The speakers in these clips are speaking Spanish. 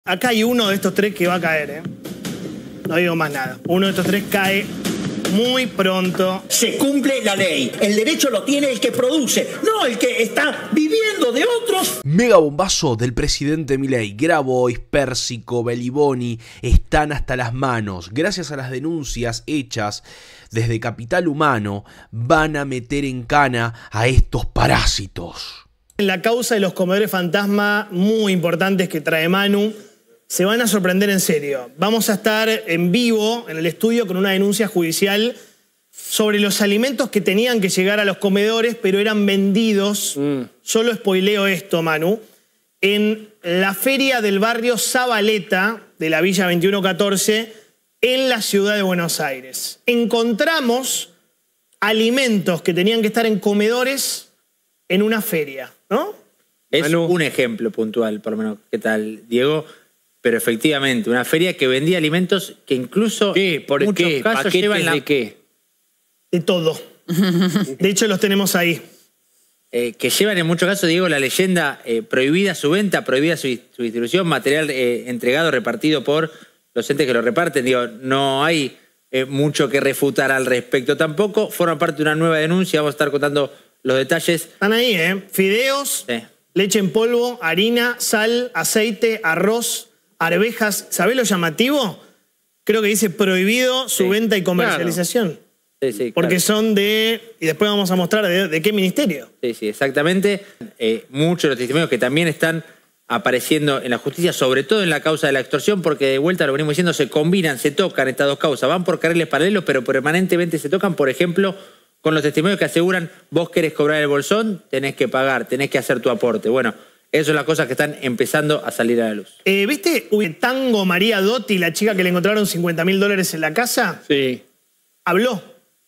Acá hay uno de estos tres que va a caer, ¿eh? No digo más nada. Uno de estos tres cae muy pronto. Se cumple la ley. El derecho lo tiene el que produce, no el que está viviendo de otros. Mega bombazo del presidente Milei. Grabois, Pérsico, Beliboni están hasta las manos. Gracias a las denuncias hechas desde Capital Humano, van a meter en cana a estos parásitos. En la causa de los comedores fantasma muy importantes que trae Manu, se van a sorprender en serio. Vamos a estar en vivo en el estudio con una denuncia judicial sobre los alimentos que tenían que llegar a los comedores, pero eran vendidos, solo spoileo esto, Manu, en la feria del barrio Zabaleta de la Villa 2114 en la ciudad de Buenos Aires. Encontramos alimentos que tenían que estar en comedores en una feria, ¿no? Es un ejemplo puntual, por lo menos. ¿Qué tal, Diego? Pero efectivamente, una feria que vendía alimentos que incluso en muchos casos llevan ¿De qué? De todo. De hecho, los tenemos ahí. Que llevan en muchos casos, Diego, la leyenda prohibida su venta, prohibida su distribución, material entregado, repartido por los entes que lo reparten. Digo, no hay mucho que refutar al respecto tampoco. Forma parte de una nueva denuncia, vamos a estar contando los detalles. Están ahí, ¿eh? Fideos, leche en polvo, harina, sal, aceite, arroz, arvejas. ¿Sabés lo llamativo? Creo que dice prohibido su venta y comercialización. Claro. Sí, porque son de... Y después vamos a mostrar de qué ministerio. Sí, exactamente. Muchos de los testimonios que también están apareciendo en la justicia, sobre todo en la causa de la extorsión, porque de vuelta lo venimos diciendo, se combinan, se tocan estas dos causas, van por carriles paralelos, pero permanentemente se tocan, por ejemplo, con los testimonios que aseguran, vos querés cobrar el bolsón, tenés que pagar, tenés que hacer tu aporte. Bueno, esas son las cosas que están empezando a salir a la luz. ¿Viste Tango María Dotti, la chica que le encontraron $50.000 en la casa? Sí. Habló.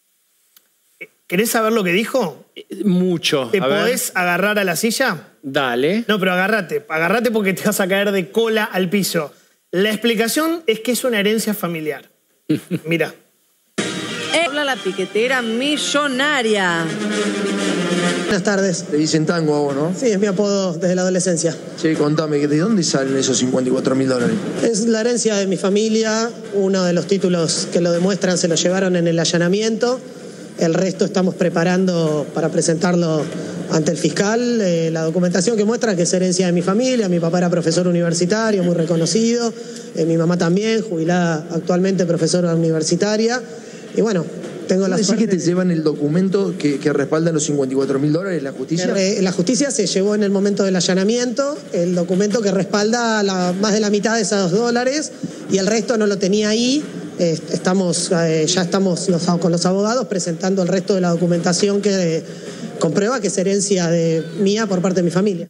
¿Querés saber lo que dijo? Mucho. ¿Te podés agarrar a la silla? Dale. No, pero agárrate. Agárrate porque te vas a caer de cola al piso. La explicación es que es una herencia familiar. Mira. Habla la piquetera millonaria. Buenas tardes. Te dicen Tango a vos, ¿no? Sí, es mi apodo desde la adolescencia. Sí, contame, ¿de dónde salen esos $54.000? Es la herencia de mi familia. Uno de los títulos que lo demuestran se lo llevaron en el allanamiento. El resto estamos preparando para presentarlo ante el fiscal. La documentación que muestra que es herencia de mi familia. Mi papá era profesor universitario, muy reconocido. Mi mamá también, jubilada actualmente, profesora universitaria. Y bueno, tengo la suerte... que te llevan el documento que respalda los $54.000 la justicia? La justicia se llevó en el momento del allanamiento el documento que respalda más de la mitad de esos dólares y el resto no lo tenía ahí. Ya estamos con los abogados presentando el resto de la documentación que comprueba que es herencia mía por parte de mi familia.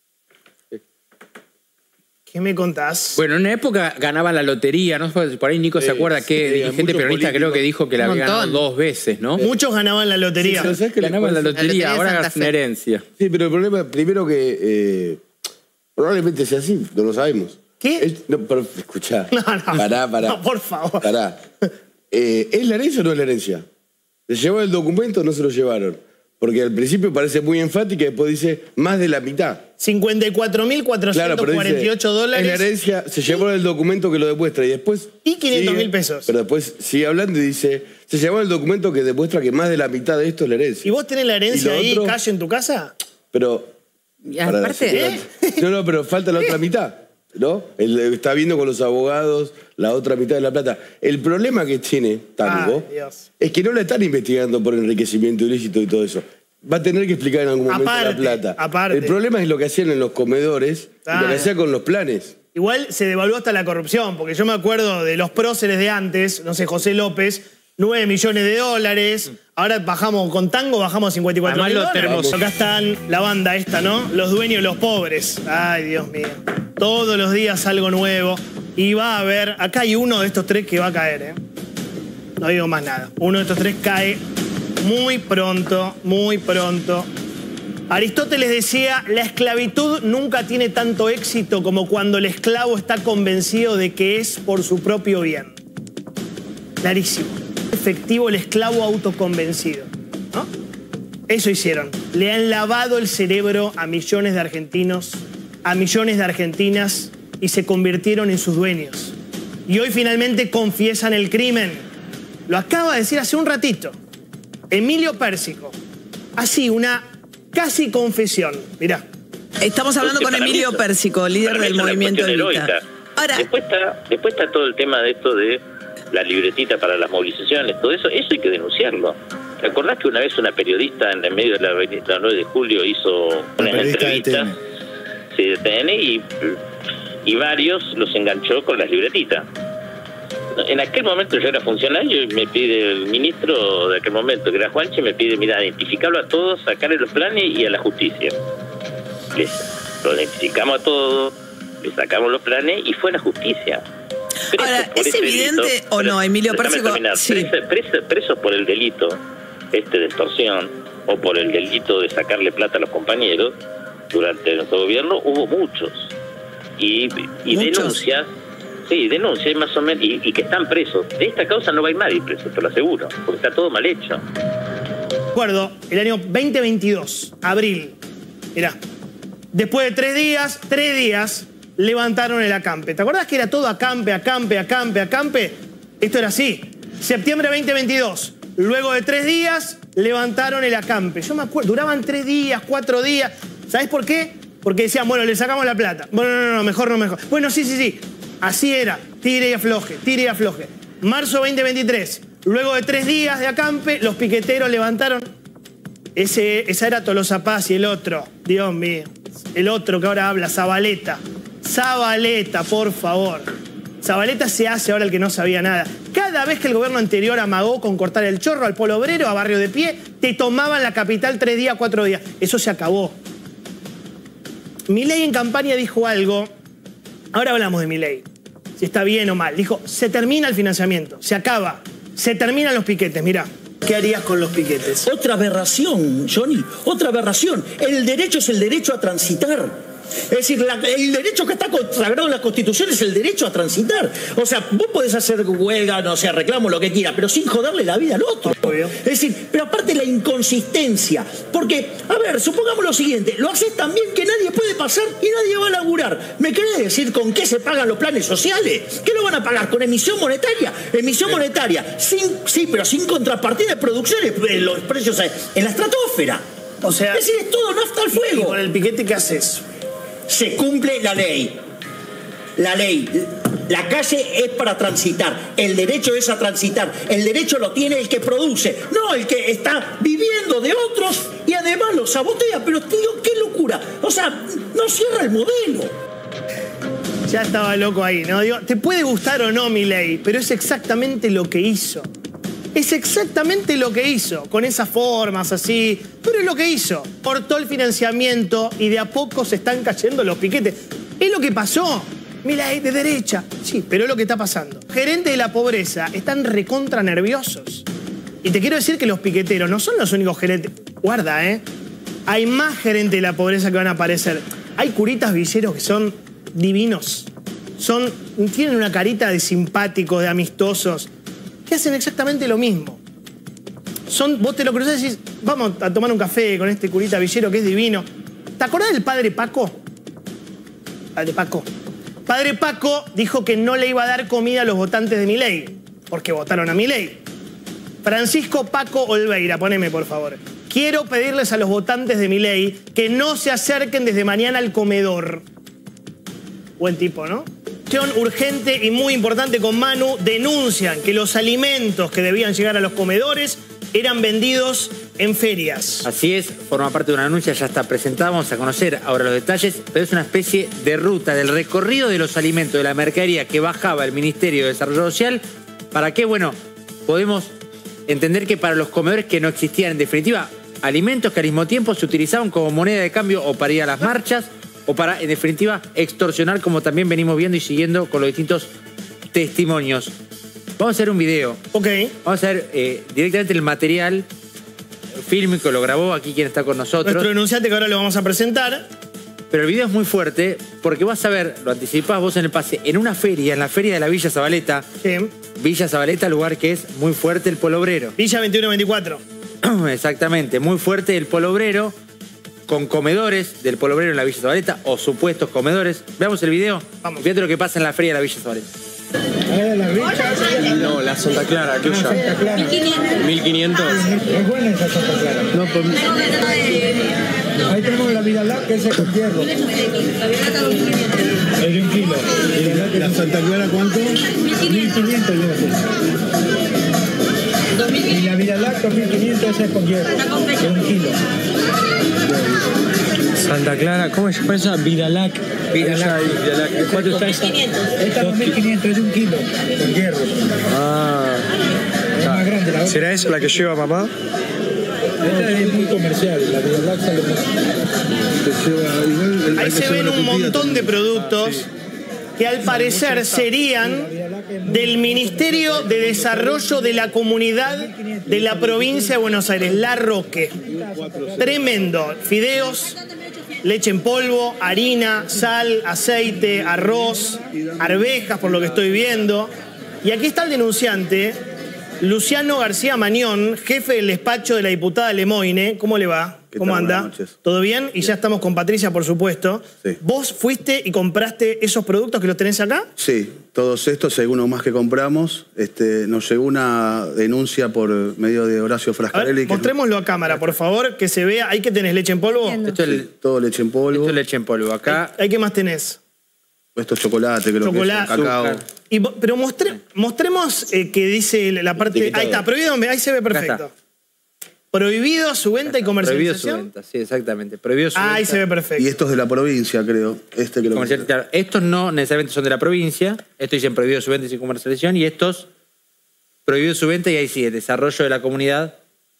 ¿Qué me contás? Bueno, en una época ganaban la lotería, ¿no? Por ahí Nico se acuerda que dirigente peronista creo que dijo que la había ganado 2 veces, ¿no? Muchos ganaban la lotería. Sí, pero ¿sabes que ganaban la lotería? Ahora es una herencia. Sí, pero el problema, primero que probablemente sea así, no lo sabemos. ¿Qué? No, pero escuchá. No. Pará. No, por favor. Pará. ¿Es la herencia o no es la herencia? ¿Se llevó el documento o no se lo llevaron? Porque al principio parece muy enfática y después dice más de la mitad. $54.448 en la herencia se llevó el documento que lo demuestra y después... Y 500.000 pesos. Pero después sigue hablando y dice, se llevó el documento que demuestra que más de la mitad de esto es la herencia. ¿Y vos tenés la herencia ahí, calle en tu casa? Pero... Y aparte... No, pero falta la otra mitad, ¿no? Él está viendo con los abogados la otra mitad de la plata. El problema que tiene Tango es que no la están investigando por enriquecimiento ilícito y todo eso. Va a tener que explicar en algún momento la plata. El problema es lo que hacían en los comedores y lo que hacían con los planes. Igual se devaluó hasta la corrupción, porque yo me acuerdo de los próceres de antes, no sé, José López, $9 millones. Ahora bajamos con Tango, bajamos a $54.000. Acá están la banda esta, ¿no? Los dueños, los pobres. Ay, Dios mío. Todos los días algo nuevo. Y va a haber... Acá hay uno de estos tres que va a caer, ¿eh? No digo más nada. Uno de estos tres cae muy pronto, muy pronto. Aristóteles decía, la esclavitud nunca tiene tanto éxito como cuando el esclavo está convencido de que es por su propio bien. Clarísimo. Efectivo el esclavo autoconvencido, ¿no? Eso hicieron. Le han lavado el cerebro a millones de argentinos, a millones de argentinas y se convirtieron en sus dueños. Y hoy finalmente confiesan el crimen. Lo acaba de decir hace un ratito Emilio Pérsico. Así, una casi confesión. Mirá. Estamos hablando con Emilio Pérsico, líder del movimiento Evita. Ahora, después está todo el tema de esto de la libretita para las movilizaciones, todo eso hay que denunciarlo. ¿Te acordás que una vez una periodista en el medio de la 9 de julio hizo unas entrevistas de TN y varios los enganchó con las libretitas? En aquel momento yo era funcionario y me pide el ministro de aquel momento, que era Juanchi, me pide, mira, identificarlo a todos, sacarle los planes y a la justicia. Lo identificamos a todos, le sacamos los planes y fue a la justicia. Ahora, ¿es evidente o no, Emilio Pérsico? Sí. Presos por el delito de extorsión o por el delito de sacarle plata a los compañeros, durante nuestro gobierno hubo muchos. Y denuncias, sí, denuncias más o menos, y que están presos. De esta causa no va a ir nadie preso, te lo aseguro, porque está todo mal hecho. Recuerdo, el año 2022, abril, mirá, después de 3 días, levantaron el acampe. ¿Te acordás que era todo acampe? Esto era así. Septiembre 2022, luego de 3 días, levantaron el acampe. Yo me acuerdo, duraban 3 días, 4 días. ¿Sabés por qué? Porque decían, bueno, le sacamos la plata. Bueno, no, mejor. Bueno, sí. Así era, tire y afloje. Marzo 2023, luego de 3 días de acampe, los piqueteros levantaron. Esa era Tolosa Paz y el otro, Dios mío, el otro que ahora habla, Zabaleta, por favor. Zabaleta se hace ahora el que no sabía nada. Cada vez que el gobierno anterior amagó con cortar el chorro al Polo Obrero, a Barrio de Pie, te tomaban la capital 3 días, 4 días. Eso se acabó. Milei en campaña dijo algo, ahora hablamos de Milei, si está bien o mal. Dijo, se termina el financiamiento, se acaba, se terminan los piquetes, mirá. ¿Qué harías con los piquetes? Otra aberración, Johnny, otra aberración. El derecho es el derecho a transitar. Es decir, el derecho que está consagrado en la Constitución es el derecho a transitar. O sea, vos podés hacer huelga, no sé, reclamo, lo que quieras, pero sin joderle la vida al otro. Obvio. Es decir, pero aparte la inconsistencia. Porque, a ver, supongamos lo siguiente, lo haces tan bien que nadie puede pasar y nadie va a laburar. ¿Me querés decir con qué se pagan los planes sociales? ¿Qué lo van a pagar? ¿Con emisión monetaria? Emisión monetaria, sí, pero sin contrapartida de producciones, los precios en la estratosfera. O sea, es decir, es todo nafta al fuego. ¿Y con el piquete qué haces? Se cumple la ley. La ley. La calle es para transitar. El derecho es a transitar. El derecho lo tiene el que produce, no el que está viviendo de otros y además lo sabotea. Pero tío, qué locura. O sea, no cierra el modelo. Ya estaba loco ahí, ¿no? Digo, te puede gustar o no Milei, pero es exactamente lo que hizo. Es exactamente lo que hizo, con esas formas así, pero es lo que hizo. Cortó el financiamiento y de a poco se están cayendo los piquetes. Es lo que pasó. Milei de derecha. Sí, pero es lo que está pasando. Gerentes de la pobreza están recontra nerviosos. Y te quiero decir que los piqueteros no son los únicos gerentes. Guarda, ¿eh? Hay más gerentes de la pobreza que van a aparecer. Hay curitas villeros que son divinos. Tienen una carita de simpáticos, de amistosos, que hacen exactamente lo mismo. Vos te lo cruzás y decís, vamos a tomar un café con este curita villero que es divino. ¿Te acordás del padre Paco? Padre Paco dijo que no le iba a dar comida a los votantes de Milei, porque votaron a Milei. Francisco Paco Olveira, poneme por favor. Quiero pedirles a los votantes de Milei que no se acerquen desde mañana al comedor. Buen tipo, ¿no? Urgente y muy importante con Manu, denuncian que los alimentos que debían llegar a los comedores eran vendidos en ferias. Así es, forma parte de una denuncia, ya está presentada, vamos a conocer ahora los detalles, pero es una especie de ruta del recorrido de los alimentos, de la mercadería que bajaba el Ministerio de Desarrollo Social, para que, bueno, podemos entender que para los comedores que no existían, en definitiva, alimentos que al mismo tiempo se utilizaban como moneda de cambio o para ir a las marchas, o para, en definitiva, extorsionar, como también venimos viendo y siguiendo con los distintos testimonios. Vamos a hacer un video. Ok. Vamos a ver directamente el material fílmico, lo grabó aquí quien está con nosotros. Nuestro denunciante que ahora lo vamos a presentar. Pero el video es muy fuerte porque vas a ver, lo anticipás vos en el pase, en una feria, en la feria de la Villa Zabaleta. Sí. Villa Zabaleta, lugar que es muy fuerte el Polo Obrero. Villa 21-24. Exactamente, muy fuerte el Polo Obrero. con comedores del Pueblo Obrero en la Villa Zabaleta, o supuestos comedores. Veamos el video. Vamos. Fíjate lo que pasa en la feria de la Villa Zabaleta. No, la Santa Clara, aquella. Santa Clara. 1500. Es buena esa Santa Clara. No, pues... Ahí tenemos la Vidalac, que es el con hierro. Es de 1 kilo. ¿Y la Santa Clara cuánto? 1500 yo no sé. Y la Vidalac 2500, esa es con hierro. De 1 kilo. Santa Clara, ¿cómo se llama esa? Vidalac. Vidalac. ¿Cuánto está esa? Esta 2500, es de 1 kilo, con hierro. Ah. Es más grande la otra. ¿Será esa la que lleva mamá? Esta es muy comercial, la Vidalac sale más. Ahí se ven un montón de productos que al parecer serían del Ministerio de Desarrollo de la Comunidad de la Provincia de Buenos Aires, La Roque. Tremendo. Fideos, leche en polvo, harina, sal, aceite, arroz, arvejas, por lo que estoy viendo. Y aquí está el denunciante, Luciano García Mañón, jefe del despacho de la diputada Lemoine. ¿Cómo le va? ¿Cómo anda? Buenas noches. ¿Todo bien? Y ya estamos con Patricia, por supuesto. Sí. ¿Vos fuiste y compraste esos productos que los tenés acá? Sí, todos estos, algunos más que compramos. Nos llegó una denuncia por medio de Horacio Frascarelli. Mostrémoslo a cámara, por favor, que se vea. ¿Ahí que tenés leche en polvo? Esto es todo leche en polvo. Esto es leche en polvo. Acá. ¿Hay qué más tenés? Esto es chocolate, creo que es cacao. Pero mostremos que dice la parte... Ahí está, prohibido, ahí se ve perfecto. Prohibido su venta y comercialización. Prohibido su venta, sí, exactamente. Prohibido su venta. Ahí se ve perfecto. Y estos de la provincia, creo. Claro, estos no necesariamente son de la provincia. Estos dicen prohibido su venta y su comercialización. Y estos, prohibido su venta y ahí sí, el desarrollo de la comunidad.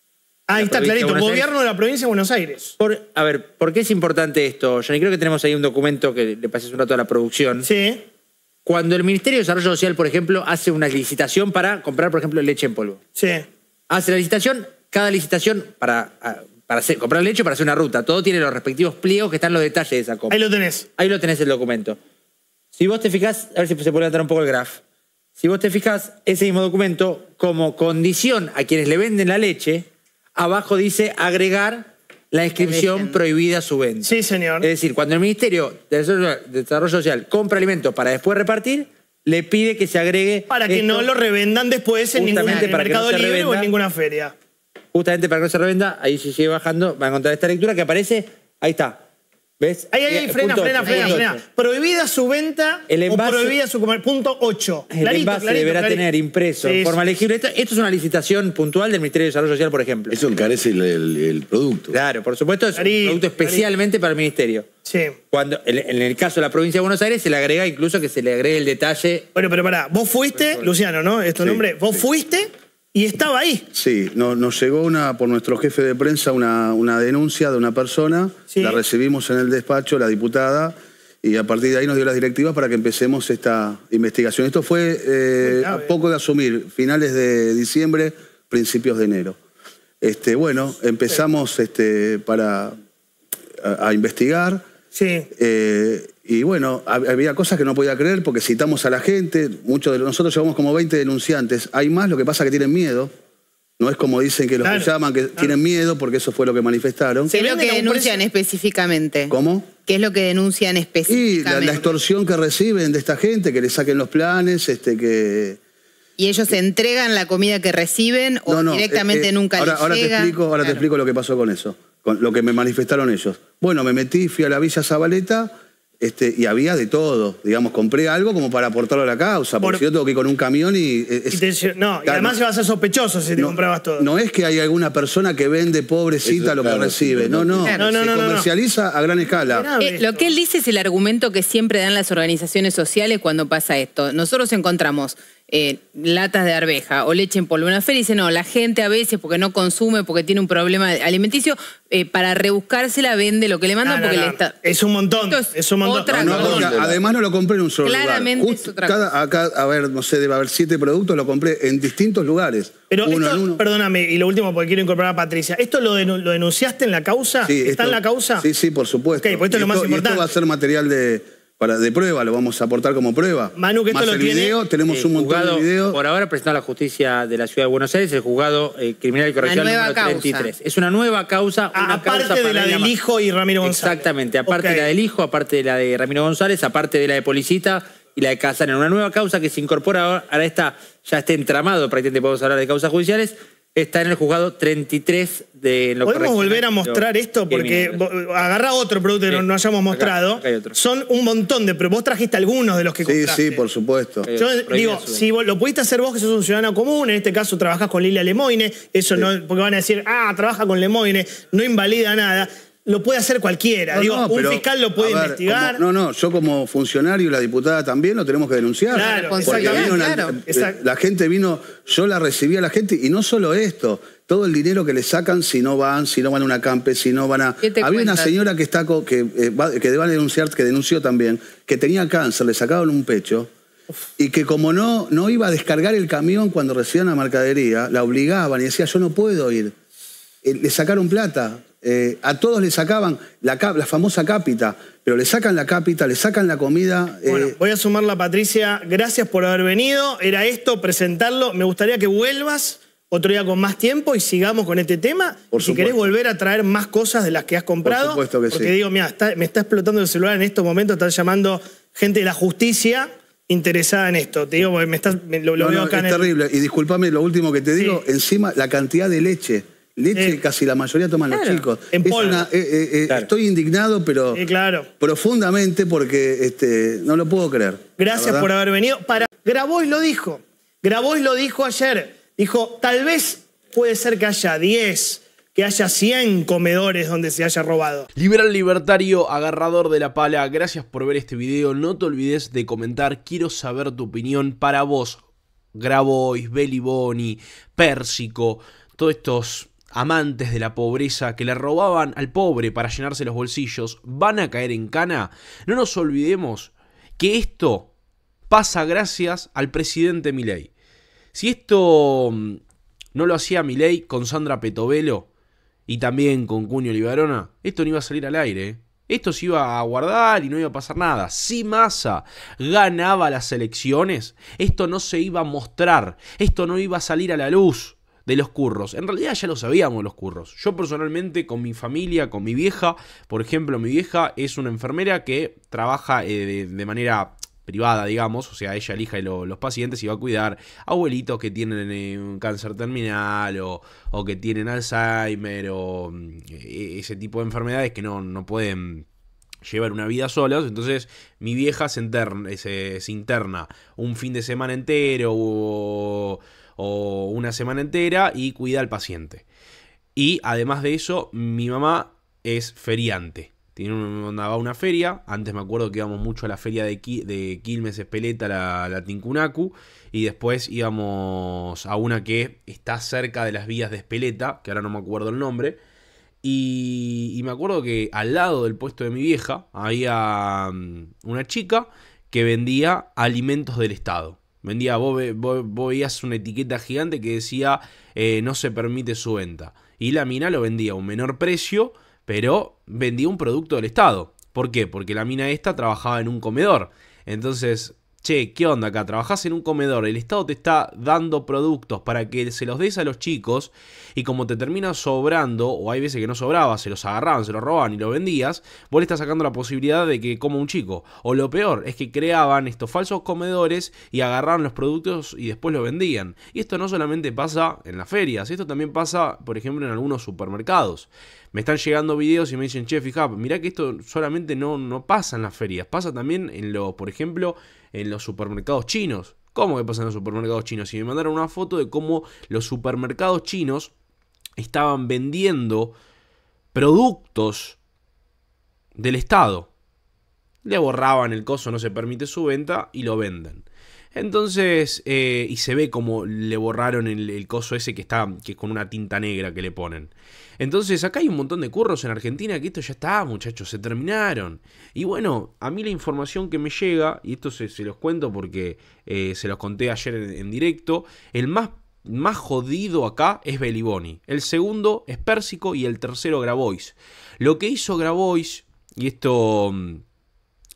Ahí está clarito, gobierno de la provincia de Buenos Aires. A ver, ¿por qué es importante esto, Johnny? Creo que tenemos ahí un documento que le pasé un rato a la producción. Sí. Cuando el Ministerio de Desarrollo Social, por ejemplo, hace una licitación para comprar, por ejemplo, leche en polvo. Sí. Hace la licitación, cada licitación para comprar leche, para hacer una ruta. Todo tiene los respectivos pliegos que están los detalles de esa compra. Ahí lo tenés. Ahí lo tenés el documento. Si vos te fijás, a ver si se puede levantar un poco el graph. Si vos te fijás, ese mismo documento, como condición a quienes le venden la leche, abajo dice agregar la inscripción prohibida a su venta. Sí, señor. Es decir, cuando el Ministerio de Desarrollo Social compra alimentos para después repartir, le pide que se agregue... Para que no lo revendan después en ningún Mercado Libre o en ninguna feria. Justamente para que no se revenda, ahí si sigue bajando, va a encontrar esta lectura que aparece, ahí está. ¿Ves? Ahí, frena. Prohibida su venta o prohibida su comercio. Punto 8. El envase deberá tener impreso en forma legible. Esto es una licitación puntual del Ministerio de Desarrollo Social, por ejemplo. Eso encarece el producto. Claro, por supuesto, es un producto especialmente para el Ministerio. Sí. Cuando, en el caso de la provincia de Buenos Aires, se le agrega incluso que se le agregue el detalle. Bueno, pero pará, vos fuiste, Luciano, ¿no? ¿Es tu nombre? Vos fuiste y estaba ahí. Sí, nos llegó por nuestro jefe de prensa una denuncia de una persona. Sí. La recibimos en el despacho, la diputada, y a partir de ahí nos dio las directivas para que empecemos esta investigación. Esto fue a poco de asumir, finales de diciembre, principios de enero. Bueno, empezamos a investigar. Sí. Y bueno, había cosas que no podía creer porque citamos a la gente. Muchos de nosotros llevamos como 20 denunciantes. Hay más, lo que pasa es que tienen miedo. No es como dicen que los que llaman, que tienen miedo, porque eso fue lo que manifestaron. ¿Qué es lo que denuncian específicamente? ¿Cómo? ¿Qué es lo que denuncian específicamente? Y la extorsión que reciben de esta gente, que le saquen los planes, que... ¿Y ellos entregan la comida que reciben o directamente nunca les llega? Ahora te explico lo que pasó con eso, con lo que me manifestaron ellos. Bueno, me metí, fui a la Villa Zabaleta y había de todo. Digamos, compré algo como para aportarlo a la causa, porque si yo tengo que ir con un camión y además se va a ser sospechoso si te comprabas todo. No es que hay alguna persona que vende pobrecita lo que recibe. No. Se comercializa a gran escala. Lo que él dice es el argumento que siempre dan las organizaciones sociales cuando pasa esto. Nosotros encontramos latas de arveja o leche en polvo en una feria y dice, no, la gente a veces porque no consume, porque tiene un problema alimenticio, para rebuscársela vende lo que le mandan porque le está... Es un montón, es un montón. Además no lo compré en un solo Claramente lugar. Es otra cosa. Acá, a ver, no sé, debe haber 7 productos, lo compré en distintos lugares. Pero perdóname, y lo último porque quiero incorporar a Patricia. ¿Esto lo denunciaste en la causa? Sí, ¿Está en la causa? Sí, por supuesto. Okay, pues esto es lo más importante. Esto va a ser material de de prueba, lo vamos a aportar como prueba. Manu, que esto más lo el tiene. video, tenemos un montón de videos. Por ahora presentado a la justicia de la Ciudad de Buenos Aires, el juzgado criminal y correccional número 33. Es una nueva causa. Aparte de la del hijo y Ramiro González. Exactamente, aparte de la del hijo, aparte de la de Ramiro González, aparte de la de Policita y la de Casares. Una nueva causa que se incorpora a este entramado, prácticamente podemos hablar de causas judiciales. Está en el juzgado 33 de lo ¿Podemos volver a mostrar esto? Porque agarra otro producto que no hayamos mostrado. Acá son un montón de... Pero vos trajiste algunos de los que compraste. Sí, por supuesto. Yo digo, si lo pudiste hacer vos, que sos un ciudadano común, en este caso trabajás con Lilia Lemoine, eso no... Porque van a decir, trabaja con Lemoine, no invalida nada. Lo puede hacer cualquiera. Un fiscal lo puede investigar. Yo como funcionario y la diputada también lo tenemos que denunciar. Claro, la gente vino, yo la recibí a la gente y no solo esto, todo el dinero que le sacan si no van a una campe, si no van a... Había una señora que va a denunciar, que denunció también, que tenía cáncer, le sacaban un pecho y que como no iba a descargar el camión cuando recibían la mercadería, la obligaban y decía, yo no puedo ir. Le sacaron plata. A todos le sacaban la famosa cápita, pero le sacan la cápita, le sacan la comida. Bueno, voy a sumarla, Patricia. Gracias por haber venido. Era esto, presentarlo. Me gustaría que vuelvas otro día con más tiempo y sigamos con este tema. Si querés volver a traer más cosas de las que has comprado. Por supuesto que porque digo, mira, me está explotando el celular en estos momentos. Están llamando gente de la justicia interesada en esto. Te digo, lo veo acá. Es terrible. Y discúlpame, lo último que te digo, encima la cantidad de leche. Leche casi la mayoría toman los chicos. En polvo. Estoy indignado, pero profundamente porque no lo puedo creer. Gracias por haber venido. Grabois lo dijo. Grabois lo dijo ayer. Dijo, tal vez puede ser que haya 10, que haya 100 comedores donde se haya robado. Liberal libertario, agarrador de la pala, gracias por ver este video. No te olvides de comentar. Quiero saber tu opinión. Para vos, Grabois, Beliboni, Pérsico, todos estos amantes de la pobreza que le robaban al pobre para llenarse los bolsillos, ¿van a caer en cana? No nos olvidemos que esto pasa gracias al presidente Milei. Si esto no lo hacía Milei con Sandra Petovelo y también con Cunio Libarona, esto no iba a salir al aire. Esto se iba a guardar y no iba a pasar nada. Si Massa ganaba las elecciones, esto no se iba a mostrar, esto no iba a salir a la luz de los curros. En realidad ya lo sabíamos los curros. Yo personalmente con mi familia, con mi vieja, por ejemplo, mi vieja es una enfermera que trabaja de manera privada, digamos, o sea, ella elige los pacientes y va a cuidar abuelitos que tienen un cáncer terminal o que tienen Alzheimer o ese tipo de enfermedades que no pueden llevar una vida solos. Entonces mi vieja se interna un fin de semana entero o una semana entera y cuida al paciente. Y además de eso, mi mamá es feriante. Va a una feria. Antes me acuerdo que íbamos mucho a la feria de Quilmes, Espeleta, la Tincunacu. Y después íbamos a una que está cerca de las vías de Espeleta, que ahora no me acuerdo el nombre. Y me acuerdo que al lado del puesto de mi vieja había una chica que vendía alimentos del Estado. Vos veías una etiqueta gigante que decía no se permite su venta. Y la mina lo vendía a un menor precio, pero vendía un producto del Estado. ¿Por qué? Porque la mina esta trabajaba en un comedor. Entonces, che, ¿qué onda acá? Trabajás en un comedor, el Estado te está dando productos para que se los des a los chicos y como te termina sobrando, o hay veces que no sobraba, se los agarraban, se los robaban y lo vendías, vos le estás sacando la posibilidad de que coma un chico. O lo peor, es que creaban estos falsos comedores y agarraban los productos y después los vendían. Y esto no solamente pasa en las ferias, esto también pasa, por ejemplo, en algunos supermercados. Me están llegando videos y me dicen, che, fija, mirá que esto solamente no pasa en las ferias, pasa también por ejemplo, en los supermercados chinos. ¿Cómo que pasa en los supermercados chinos? Y me mandaron una foto de cómo los supermercados chinos estaban vendiendo productos del Estado. Le borraban el coso, no se permite su venta, y lo venden. Entonces, y se ve como le borraron el coso ese que es con una tinta negra que le ponen. Entonces, acá hay un montón de curros en Argentina que esto ya está, muchachos, se terminaron. Y bueno, a mí la información que me llega, y esto se los cuento porque se los conté ayer en directo, el más jodido acá es Beliboni. El segundo es Pérsico y el tercero Grabois. Lo que hizo Grabois, y esto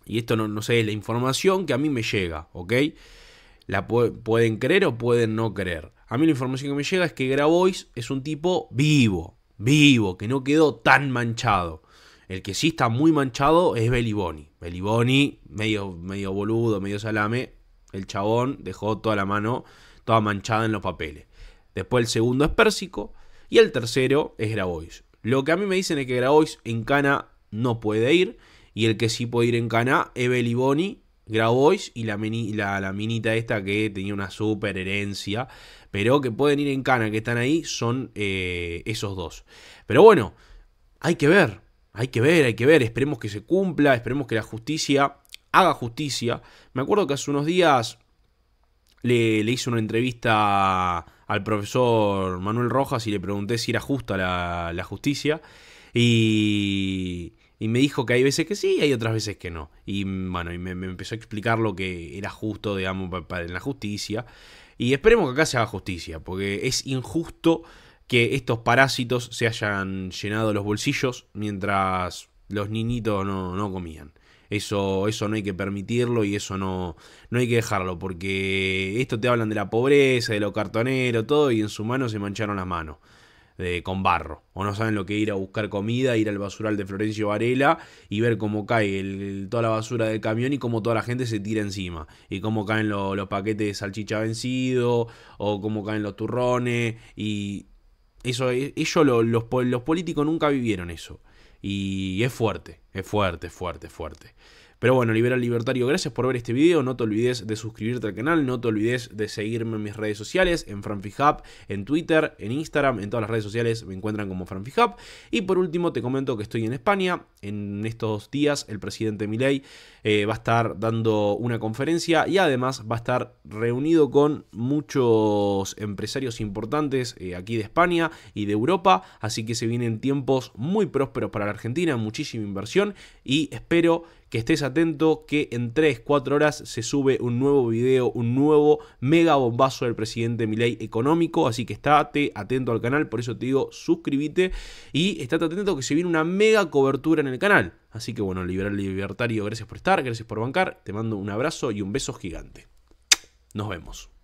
y esto no sé, es la información que a mí me llega, ¿ok? La pueden creer o pueden no creer. A mí la información que me llega es que Grabois es un tipo vivo, que no quedó tan manchado. El que sí está muy manchado es Beliboni. Beliboni, medio boludo, medio salame. El chabón dejó toda la mano toda manchada en los papeles. Después el segundo es Pérsico y el tercero es Grabois. Lo que a mí me dicen es que Grabois en cana no puede ir, y el que sí puede ir en cana es Beliboni, Grabois y la minita esta que tenía una super herencia, pero que pueden ir en cana, que están ahí, son esos dos. Pero bueno, hay que ver, esperemos que se cumpla, esperemos que la justicia haga justicia. Me acuerdo que hace unos días le hice una entrevista al profesor Manuel Rojas y le pregunté si era justa la justicia, y me dijo que hay veces que sí y hay otras veces que no. Y bueno, y me empezó a explicar lo que era justo, digamos, en la justicia. Y esperemos que acá se haga justicia, porque es injusto que estos parásitos se hayan llenado los bolsillos mientras los niñitos no comían. Eso no hay que permitirlo, y eso no hay que dejarlo, porque esto te hablan de la pobreza, de lo cartonero, todo, y en su mano se mancharon las manos con barro, o no saben lo que es ir a buscar comida, ir al basural de Florencio Varela y ver cómo cae toda la basura del camión y cómo toda la gente se tira encima, y cómo caen los paquetes de salchicha vencido, o cómo caen los turrones, y eso los políticos nunca vivieron eso, y es fuerte. Pero bueno, Liberal Libertario, gracias por ver este video. No te olvides de suscribirte al canal, no te olvides de seguirme en mis redes sociales, en FranFijHub, en Twitter, en Instagram, en todas las redes sociales me encuentran como FranFijHub. Y por último te comento que estoy en España. En estos días el presidente Milei va a estar dando una conferencia, y además va a estar reunido con muchos empresarios importantes aquí de España y de Europa. Así que se vienen tiempos muy prósperos para la Argentina, muchísima inversión, y espero que estés atento, que en 3-4 horas se sube un nuevo video, un nuevo mega bombazo del presidente Milei económico, así que estate atento al canal, por eso te digo, suscríbete y estate atento que se viene una mega cobertura en el canal. Así que bueno, Liberal Libertario, gracias por estar, gracias por bancar, te mando un abrazo y un beso gigante. Nos vemos.